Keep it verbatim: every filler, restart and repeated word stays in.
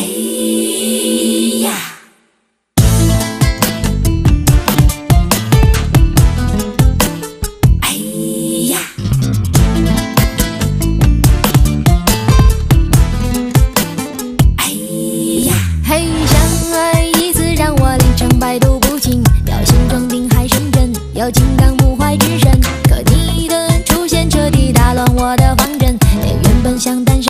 哎呀！哎呀！哎呀！嘿，相爱一次让我连成败都不清，要心装定海神针，要金刚不坏之身。可你的出现彻底打乱我的方向。